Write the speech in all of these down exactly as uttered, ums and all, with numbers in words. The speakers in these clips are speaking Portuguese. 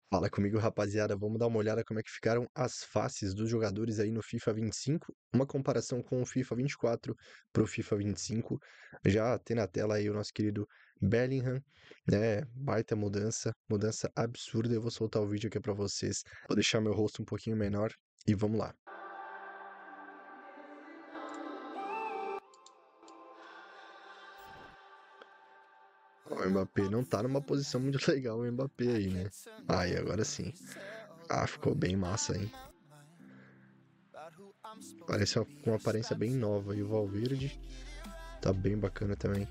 Fala comigo, rapaziada. Vamos dar uma olhada como é que ficaram as faces dos jogadores aí no FIFA vinte e cinco. Uma comparação com o FIFA vinte e quatro para o FIFA vinte e cinco. Já tem na tela aí o nosso querido Bellingham, né? Baita mudança, mudança absurda. Eu vou soltar o vídeo aqui para vocês. Vou deixar meu rosto um pouquinho menor e vamos lá. O Mbappé não tá numa posição muito legal, o Mbappé aí, né? Aí, agora sim. Ah, ficou bem massa, hein? Parece uma, com uma aparência bem nova. E o Valverde tá bem bacana também.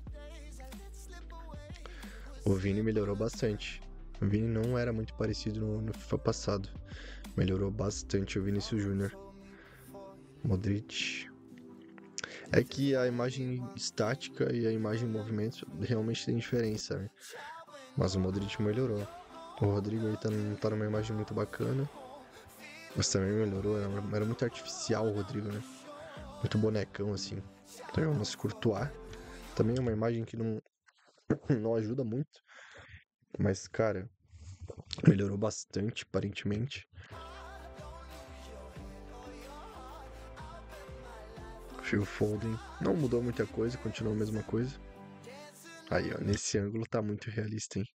O Vini melhorou bastante. O Vini não era muito parecido no, no FIFA passado. Melhorou bastante o Vinícius Júnior. Modric. É que a imagem estática e a imagem em movimento realmente tem diferença, né? Mas o Modric melhorou. O Rodrigo aí tá, não tá numa imagem muito bacana. Mas também melhorou. Era, era muito artificial o Rodrigo, né? Muito bonecão, assim. Então, o nosso Courtois também é uma imagem que não, não ajuda muito. Mas, cara, melhorou bastante, aparentemente. Phil Foden não mudou muita coisa, continuou a mesma coisa. Aí, ó, nesse ângulo tá muito realista, hein?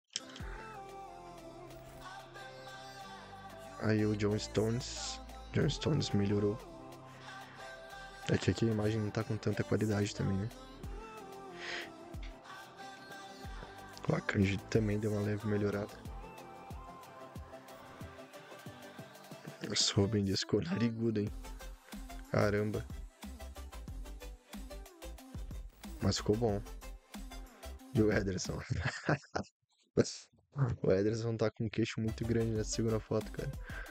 Aí o John Stones. John Stones melhorou. É que aqui a imagem não tá com tanta qualidade também, né? O Akanji também deu uma leve melhorada. Nossa, o Ruben Dias ficou narigudo, hein? Caramba. Mas ficou bom. E o Ederson? O Ederson tá com um queixo muito grande nessa segunda foto, cara.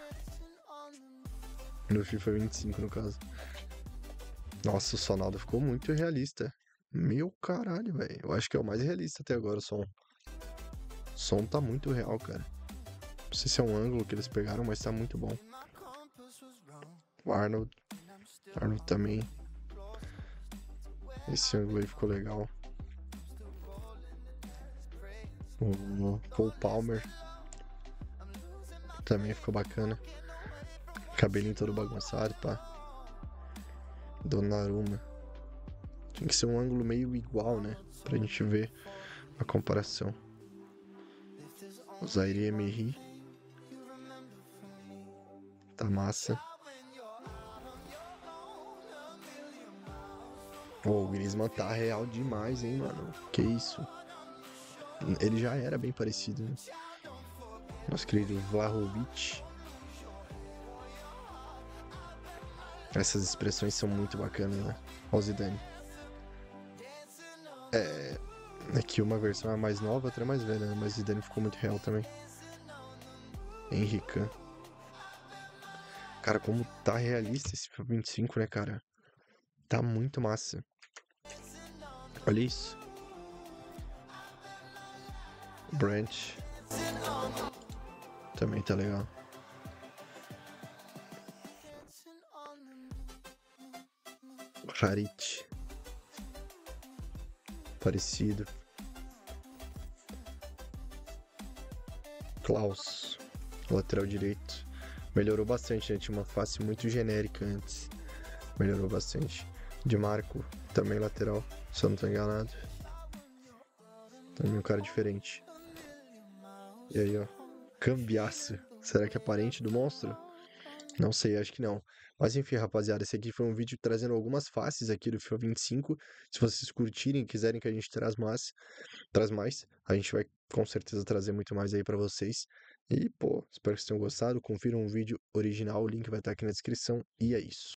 No FIFA vinte e cinco, no caso. Nossa, o Sonaldo ficou muito realista. Meu caralho, velho. Eu acho que é o mais realista até agora, o som. O som tá muito real, cara. Não sei se é um ângulo que eles pegaram, mas tá muito bom. O Arnold. Arnold também. Esse ângulo aí ficou legal. O Paul Palmer. Também ficou bacana. Cabelinho todo bagunçado, pá. Donnarumma. Tem que ser um ângulo meio igual, né? Pra gente ver a comparação. O Zaire Emery. Tá massa. Oh, o Griezmann tá real demais, hein, mano? Que isso? Ele já era bem parecido, né? Nosso querido Vlahovic. Essas expressões são muito bacanas, né? Olha o Zidane. É... Aqui uma versão é mais nova, outra é mais velha, né? Mas Zidane ficou muito real também. Henrique. Cara, como tá realista esse FIFA vinte e cinco, né, cara? Tá muito massa. Olha isso. Branch. Também tá legal. Harit. Parecido. Klaus. Lateral direito. Melhorou bastante, né? Tinha uma face muito genérica antes. Melhorou bastante. De Marco, também lateral, se eu não tô enganado. Também um cara diferente. E aí, ó. Cambiaço. Será que é parente do monstro? Não sei, acho que não. Mas enfim, rapaziada, esse aqui foi um vídeo trazendo algumas faces aqui do FIFA vinte e cinco. Se vocês curtirem e quiserem que a gente traz mais, traz mais, a gente vai com certeza trazer muito mais aí pra vocês. E, pô, espero que vocês tenham gostado. Confiram o vídeo original, o link vai estar aqui na descrição. E é isso.